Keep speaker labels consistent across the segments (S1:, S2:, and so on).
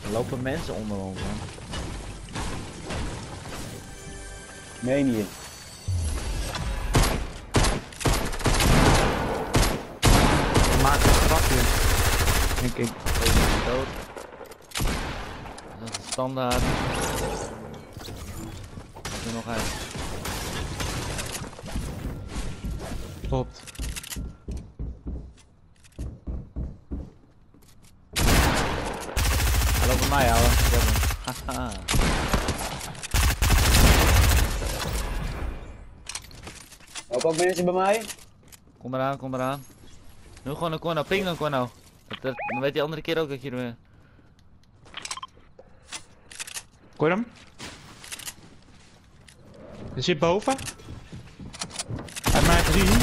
S1: Er lopen mensen onder ons, man.
S2: Meen je?
S3: Maak een grapje. Denk ik.
S1: Deze is dood. Dat is een standaard. Er nog uit.
S3: Klopt.
S1: Hij loopt bij mij, ouwe. Ik heb hem. Haha.
S2: Lopen ook mensen bij mij?
S1: Kom eraan, kom eraan. Nu gewoon een corner, ping een corner. Dan weet die andere keer ook dat je er weer.
S3: Hoor je hem? Hij zit boven. Hij heeft mij gezien.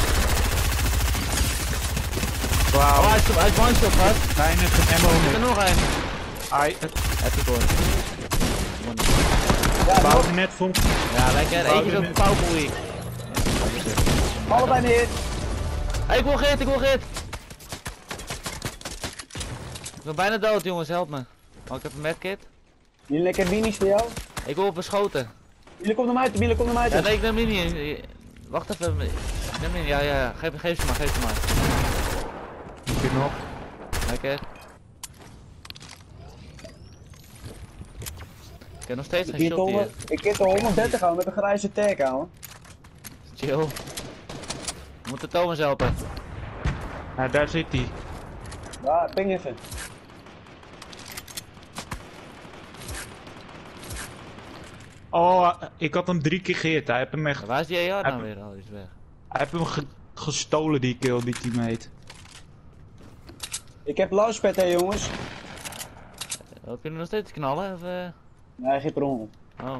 S3: Wauw.
S1: Oh, hij is one-shot, gast.
S3: Weinig ammo
S1: Er is er
S3: meer.
S1: nog een.
S3: Hij
S1: Heb je corner.
S2: Ja,
S3: bouwde net voor.
S1: Ja, lekker. Eentje is ook powerful weak.
S2: allebei neer.
S1: Hey, ik wil git, ik wil git. Ik ben bijna dood, jongens, help me. Oh, ik heb een medkit.
S2: Jullie lekker minis voor jou?
S1: Ik word beschoten.
S2: Jullie komen naar mij toe, jullie komen naar mij
S1: Ja,
S2: toe.
S1: nee, ik neem mini. Wacht even. Ik neem mini. Ja. Geef ze maar, geef ze maar.
S3: Ik heb nog.
S1: Lekker. Ik heb nog steeds geen
S2: Ik
S1: shot hier.
S2: heb er 130 aan met een grijze tag aan.
S1: Chill. We moeten Thomas helpen.
S3: Ja, daar zit hij.
S2: Ja, ping even.
S3: Oh, ik had hem 3 keer gehit. Hij heeft hem echt.
S1: Waar is die AR nou weer? Oh, die is weg.
S3: Hij heeft hem gestolen, die kill, die teammate.
S2: Ik heb lauwspet hè jongens.
S1: Kunnen we nog steeds knallen? Of,
S2: Nee, geen per ongeluk.
S1: Oh.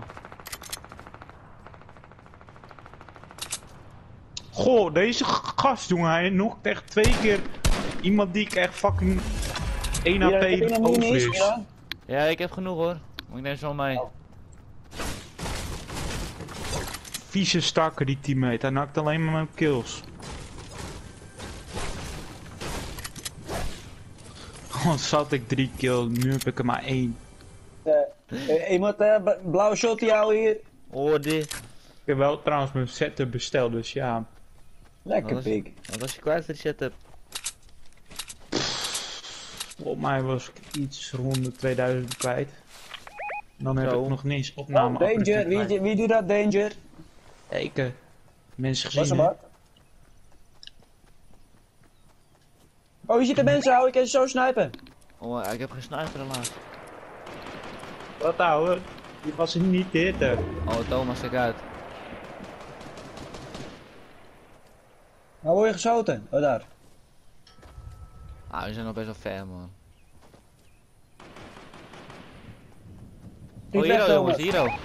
S3: Goh, deze gast, jongen, hij nokt echt 2 keer iemand die ik echt fucking 1
S2: Hier,
S3: AP
S2: heb je nog
S3: over
S2: minis?
S3: is.
S2: Ja?
S1: Ja, ik heb genoeg hoor. Maar ik neem ze wel mee.
S2: Oh.
S3: Vieze stakker, die teammate. Hij nakt alleen maar mijn kills. Oh, zat ik 3 kills, nu heb ik er maar 1.
S2: Iemand blauwe shot jou hier.
S1: Oh, dit.
S3: Ik heb wel trouwens mijn setup besteld, dus ja.
S2: Lekker
S1: Wat
S2: pik.
S1: Wat was je kwijt voor die setup?
S3: Volgens mij was ik iets rond de 2000 kwijt. Dan heb
S1: Zo.
S3: ik nog niet eens
S2: Oh,
S3: opname.
S2: Danger, wie doet dat Danger?
S3: Ik mensen
S2: Was
S3: gezien.
S2: er
S3: hè?
S2: wat? Oh, hier zitten mensen, hou ik kan ze zo snipen.
S1: Oh, ik heb geen sniper helaas.
S3: Wat ouwe? Die was er niet te hitten.
S1: Oh, Thomas, kijk uit.
S2: Nou word je geschoten. Oh, daar.
S1: Ah, we zijn nog best wel ver, man.
S2: Niet
S1: Oh,
S2: weg,
S1: Hiro, jongens,
S2: Thomas.
S1: Hiro.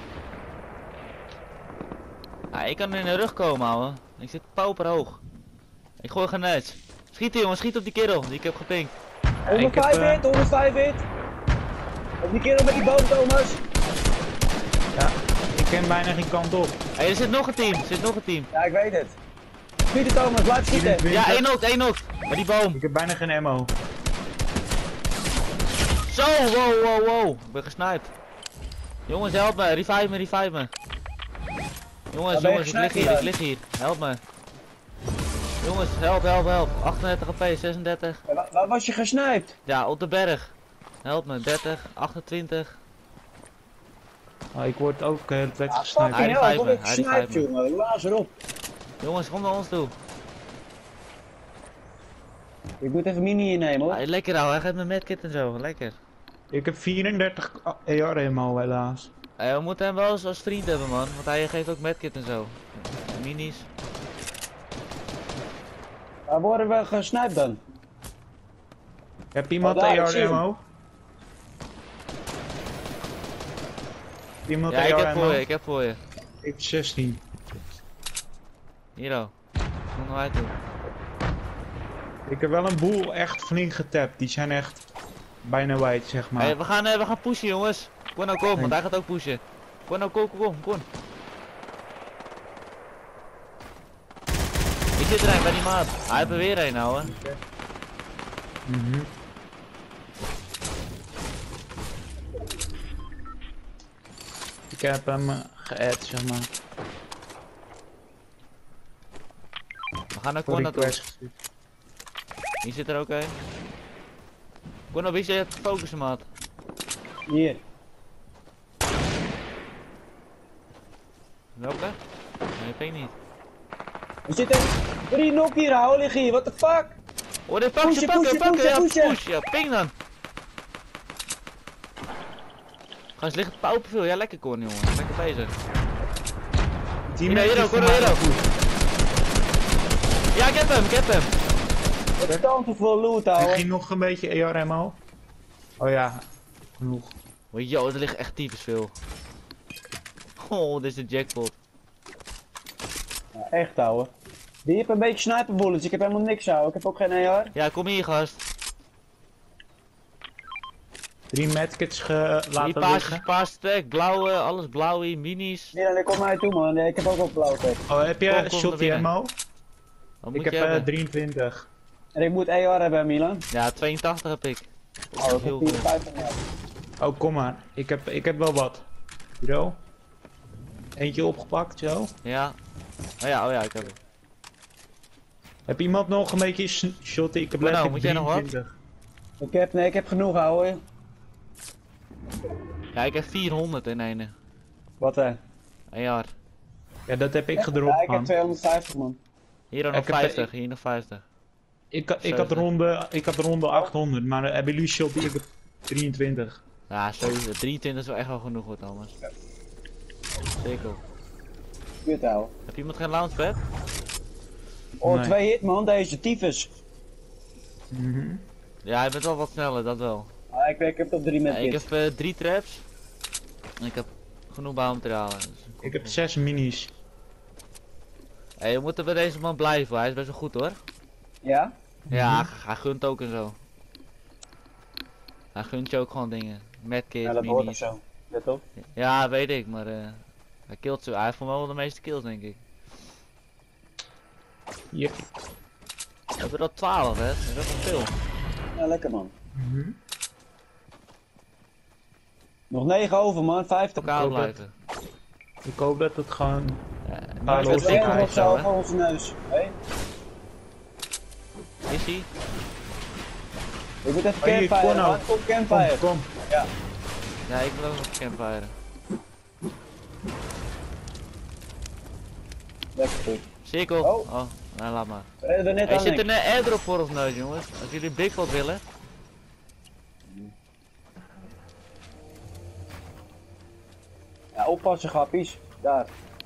S1: Ah, ik kan in de rug komen, ouwe. Ik zit pauperhoog. Ik gooi granaats. Schieten, jongens, schiet op die kerel die ik heb gepinkt.
S2: 105 hit, 105 hit. Op die kerel met die boot, Thomas.
S3: Ja, ik ken bijna geen kant op.
S1: Hé, er zit nog een team, er zit nog een team.
S2: Ja, ik weet het. Schieten, Thomas, blijf schieten.
S1: Ja, één ook. Bij die boom.
S3: Ik heb bijna geen ammo.
S1: Zo, wow. Ik ben gesniped. Jongens, help me, revive me. Jongens,
S2: ben je
S1: ik lig
S2: gesniped
S1: hier,
S2: dan?
S1: ik lig hier. Help me. Jongens, help. 38 HP, 36.
S2: Waar was je gesniped?
S1: Ja, op de berg. Help me, 30, 28.
S3: Oh, ik word ook de hele tijd
S2: Ah,
S3: gesniped.
S2: fucking
S1: Hij
S2: hell, ik word
S1: revive me, hij
S2: gesniped,
S1: revive me.
S2: jongen. Laat erop.
S1: Jongens, kom naar ons toe.
S2: Ik moet even mini innemen, hoor.
S1: Ah, lekker ouwe, hij geeft me medkit en zo, lekker.
S3: Ik heb 34 AR ammo helaas.
S1: We moeten hem wel eens als vriend hebben, man, want hij geeft ook medkit en zo. Minis.
S2: Waar worden we gesniped dan?
S3: Heb iemand
S2: Oh, daar, ik
S3: AR
S2: zie hem.
S3: ammo? Iemand
S1: Ja,
S3: AR ammo?
S1: ik heb voor je.
S3: Ik heb 16.
S1: Hiro. Kom naar mij toe.
S3: Ik heb wel een boel echt flink getapt. Die zijn echt bijna wijd, zeg maar.
S1: Hey, we gaan pushen, jongens. Kom nou, kom, want hij gaat ook pushen. Kom nou, kom. Ik zit er een bij die maat. Hij heeft er weer een, nou, hè.
S3: Mhm. Ik heb hem geadd, zeg maar.
S1: We gaan naar
S3: Voor
S1: corner toe.
S3: request gestuurd.
S1: Hier zit er ook een. Corner, wie zit focussen, maat?
S2: Hier.
S1: Welke? Nee, weet ik niet.
S2: Er zitten 3 nok hier, houden liggen hier, what the fuck?
S1: Oh, dit
S2: Pushen, pushen,
S1: ja,
S2: pushen.
S1: push, ja, ping dan. Gast, ligt het pauper veel, ja, lekker Corner, jongen, lekker bezig. Hier, Corner, Ja, ik heb hem.
S2: Wat is dan voor loot,
S3: Ik
S2: ouwe?
S3: ging nog een beetje AR ammo. Oh ja, genoeg.
S1: Oh, yo, er ligt echt tyfus veel. Oh, dit is de jackpot.
S2: Ja, echt, ouwe. Die heeft een beetje sniper bullets, ik heb helemaal niks, ouwe. Ik heb ook geen AR.
S1: Ja, kom hier, gast.
S3: 3 medkits
S1: Die
S3: laten liggen.
S1: paars stack, blauwe, alles blauwe, minis.
S2: Milan, ik kom naar je toe, man. Ik heb ook wel blauw tek.
S3: Oh, heb
S1: Kom
S3: je
S1: naar
S3: shotty
S1: binnen.
S3: ammo?
S1: Wat
S3: Ik
S1: moet je
S3: heb
S1: hebben?
S3: 23.
S2: En ik moet AR hebben, Milan.
S1: Ja, 82 heb ik.
S2: Oh, ik heb
S1: Heel
S2: 54 net.
S3: Oh, kom maar. Ik heb wel wat. Zo. Eentje opgepakt, zo.
S1: Ja. Oh ja, ik heb het.
S3: Heb iemand nog een beetje shotty? Ik heb
S1: Nou,
S3: letterlijk
S1: moet jij nog wat?
S3: 23.
S2: Ik heb genoeg, ouwe.
S1: Ja, ik heb 400 in ene.
S2: Wat, hè?
S1: Een jaar.
S3: Ja, dat heb ik
S2: Ja,
S3: gedropt,
S2: ik heb
S3: man.
S2: 250, man.
S1: Hier nog
S3: Ik heb-
S1: 50, hier nog 50.
S3: Ik had
S1: Zeven.
S3: ronde 800, maar hebben jullie shotty? Ik heb 23.
S1: Ja, sowieso. 23 is wel echt wel genoeg wat anders. Zeker.
S2: Kut, ouwe.
S1: Heb iemand geen launchpad?
S2: Oh,
S3: Nee.
S2: 2 hit, man. Deze tyfus.
S3: Mhm.
S1: Ja, hij bent wel wat sneller, dat wel.
S2: Ah, ik heb tot 3 met
S1: Ja, ik
S2: kits.
S1: heb 3 traps. En ik heb genoeg bouwmaterialen. Dus
S3: Ik heb 6 minis.
S1: hey, we moeten bij deze man blijven, hij is best wel goed hoor.
S2: Ja?
S1: Ja, hij gunt ook en zo. Hij gunt je ook gewoon dingen. Medkit,
S2: Ja, dat hoort ook
S1: minis.
S2: zo. Ja, toch?
S1: Ja, weet ik, maar hij killt zo. Hij heeft voor mij wel de meeste kills denk ik.
S3: Yep.
S1: We hebben er al 12 hè, dat is wel veel.
S2: Ja, lekker, man.
S3: Mhm.
S2: Nog 9 over, man. 50.
S1: Elkaar
S3: hoop het.
S1: blijven.
S3: Ik hoop dat het gewoon...
S1: Ja,
S3: Ah,
S1: niet
S3: los
S1: met
S3: ik
S1: dikke
S2: nog
S1: uit
S2: zo
S1: zo
S2: voor onze neus. Hey?
S1: hè. Is hij?
S2: Ik moet even
S3: Oh, hier,
S2: campfire,
S3: Corno.
S2: man. Kom campfire.
S3: Kom.
S1: Ja, ik wil ook nog campfire.
S2: Lekker goed.
S1: Cirkel.
S2: Oh.
S1: Oh, nou, laat maar.
S2: We redden er net
S1: Er
S2: aan,
S1: zit
S2: denk
S1: een
S2: ik.
S1: airdrop voor ons neus jongens. Als jullie een big pot willen.
S2: Ja, oppassen, grappies. Daar.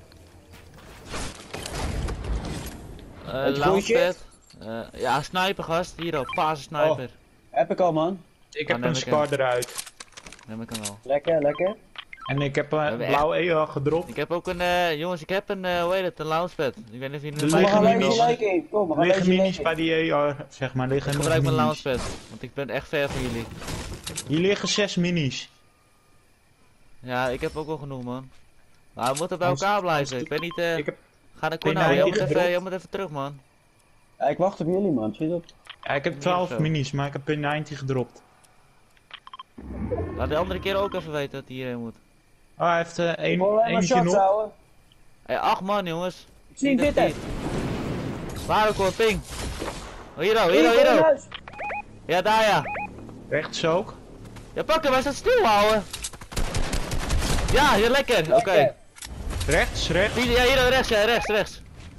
S2: Weet je goeie
S1: Launchpad. Ja, sniper gast. Hier ook, fase sniper.
S2: Heb ik al, man.
S3: Ik
S1: Ah,
S3: heb
S1: neem
S3: een
S1: ik
S3: scar eruit.
S1: Neem ik hem wel.
S2: Lekker, lekker.
S3: En ik heb een
S1: hebben
S3: blauw EA gedropt.
S1: Ik heb ook een, jongens, ik heb een, hoe heet het, een launchpad. Ik weet niet of jullie
S3: De
S2: Kom, we
S3: lege
S2: gaan
S3: minis.
S2: lezen lijken in. Kom, we gaan
S3: Liggen
S2: lezen
S3: minis
S2: lijken
S3: bij
S2: in.
S3: die EA, zeg maar. Liggen
S1: Ik
S3: nog
S1: gebruik mijn
S3: minis.
S1: launchpad, want ik ben echt ver van jullie.
S3: Hier liggen 6 minis.
S1: Ja, ik heb ook wel genoeg man. Maar we moeten bij
S3: Als-
S1: elkaar
S3: als
S1: blijven.
S3: die-
S1: Ik weet niet,
S3: Ik heb,
S1: ga naar
S3: ben
S1: Cornel, jij
S3: jij
S1: moet, even,
S3: gedropt?
S1: jij moet even terug man.
S2: Ja, ik wacht op jullie, man. Schiet op.
S3: ja, ik heb 12
S1: zo.
S3: minis, maar ik heb een 90 gedropt.
S1: Laat de andere keer ook even weten dat hij hierheen moet.
S3: Oh, hij heeft
S2: Ik wil alleen maar
S3: eentje
S2: shots
S3: nog.
S2: houden.
S1: Hey, 8 man jongens.
S2: Ik zie dit, hè.
S1: Waar ook hoor, ping. Oh, hier ook,
S2: Hier,
S1: hier ook, hier ook.
S2: huis.
S1: Ja, daar ja.
S3: Rechts ook.
S1: Ja, pak hem, hij staat stil houden. Ja, hier lekker, oké.
S2: Lekker.
S3: Rechts, rechts.
S1: Ja, hier ook, rechts, ja, rechts, rechts.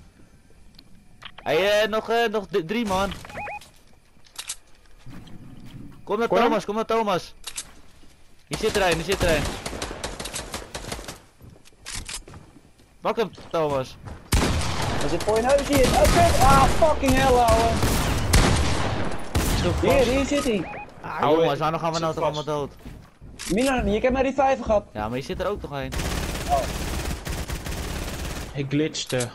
S1: Hey, nog 3 man. Kom naar
S3: Kom.
S1: Thomas, kom naar Thomas. Hier zit er een, hier zit er een. Pak hem, Thomas.
S2: Hij zit voor je neus hier. Oké. Ah, fucking hell, ouwe. Hier zit hij.
S1: Ah,
S3: Ouwe,
S1: jongens, waarom gaan we nou
S3: zit
S1: toch allemaal
S3: vast.
S1: dood?
S2: Milan, je hebt maar die 5 gehad.
S1: Ja, maar je zit er ook toch een.
S3: Ik glitchte.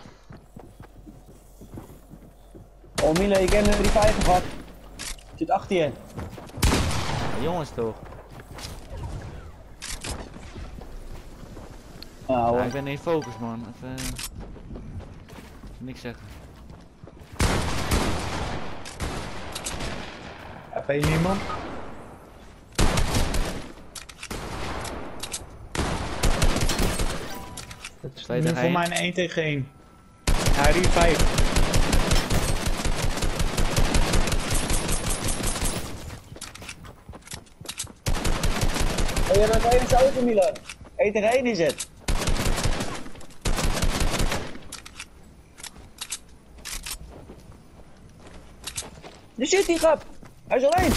S2: Oh, Milan, je hebt maar die 5 gehad. Zit achter je.
S1: Ja, jongens toch.
S2: Nou,
S1: Ja, ik ben in focus man. Even, niks zeggen.
S3: Heb je niemand? Dat is
S1: 2
S3: nu
S1: tegen
S3: voor
S1: 1.
S3: mij een 1 tegen 1. Hij riep 5.
S2: Oh, je bent even zo over Milan. 1 tegen 1 is het. Er zit die grap. Hij is alleen.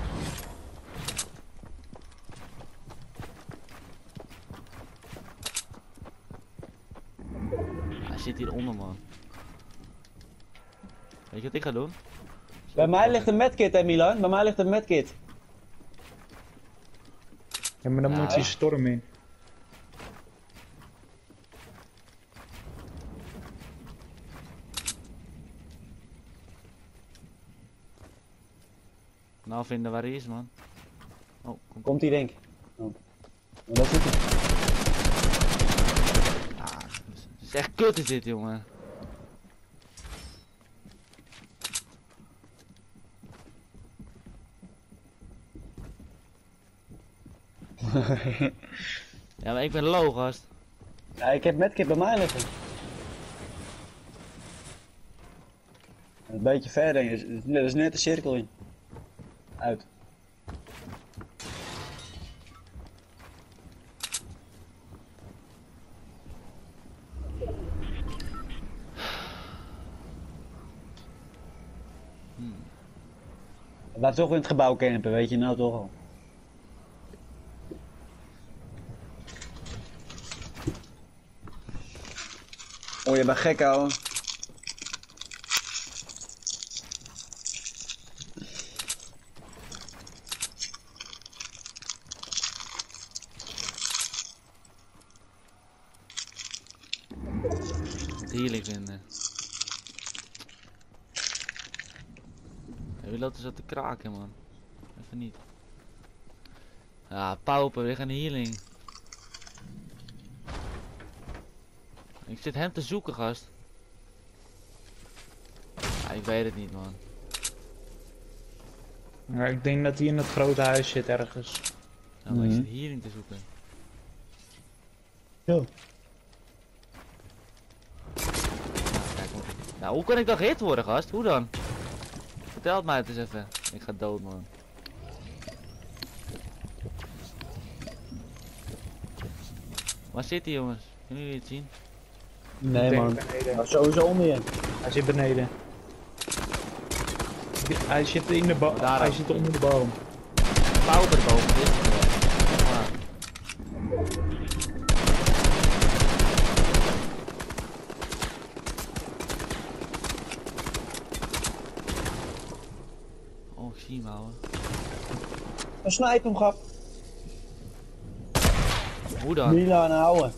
S1: Hij zit hieronder, man. Weet je wat ik ga doen?
S2: Bij mij ligt een medkit, hè Milan. Bij mij ligt een medkit.
S3: Ja, maar dan
S1: Ja,
S3: moet hij storm in.
S1: Nou vinden waar hij is, man. Oh, kom.
S2: Komt hij denk ik. Oh. Maar daar zit hij.
S1: Ah, het is echt kut is dit, jongen. Ja, maar ik ben low, gast.
S2: Ja, ik heb medkit bij mij liggen. Een beetje verder, er is net een cirkel in. Uit. Laat toch in het gebouw campen, weet je nou toch al. Oh, je bent gek, ouwe.
S1: Het heerlijk vinden. Ja, wie loopt er zo te kraken, man? Even niet. Ja, pauper, we gaan healing. Ik zit hem te zoeken, gast. Ja, ik weet het niet, man.
S3: Ja, ik denk dat hij in het grote huis zit ergens.
S1: Ja, maar ik zit healing te zoeken.
S2: Zo.
S1: Kijk, nou, hoe kan ik dan gehit worden, gast? Hoe dan? Vertel het mij het eens even. Ik ga dood, man. Waar zit hij, jongens? Kunnen jullie het zien?
S2: Nee man,
S3: Beneden.
S2: maar sowieso onder je.
S3: Hij zit beneden. Hij zit in de boom.
S1: Daar
S3: Hij
S1: ook.
S3: zit onder de boom.
S1: Pauper boven, dit is het. Ah. Oh, ik zie hem, ouwe.
S2: Een sniper hem gaf.
S1: Hoe dan?
S2: Milan houden.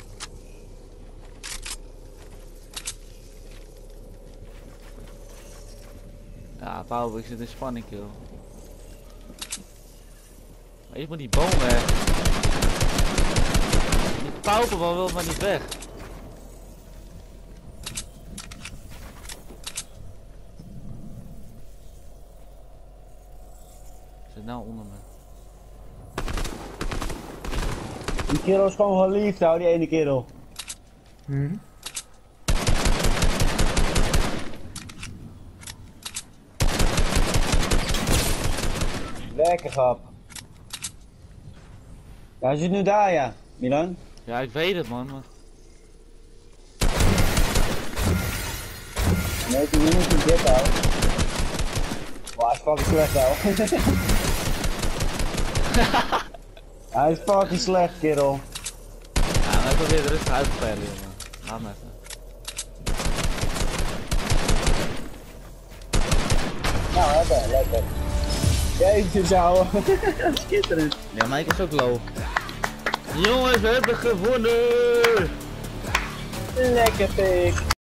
S1: Ja, Pauper, ik zit in spanning, kill. Maar ik moet die boom weg. Die Pauper wil maar niet weg. Zit nou onder me.
S2: Die kerel is gewoon geliefd, hou die ene kerel.
S3: Hm?
S2: Lekker grap. Ja, hij zit nu daar, ja. Milan?
S1: Ja, ik weet het, man. Maar...
S2: Nee, die moet niet dit houden. Wow, hij is fucking slecht, ouwe. Hij is fucking slecht, kerel.
S1: Ja, maar ik wil weer rustig uitspelen, jongen. Laat me even.
S2: Nou, lekker, lekker. Jezus, ouwe. Schitterend.
S1: Ja, maar ik was ook low. Jongens, we hebben gewonnen!
S2: Lekker, pik.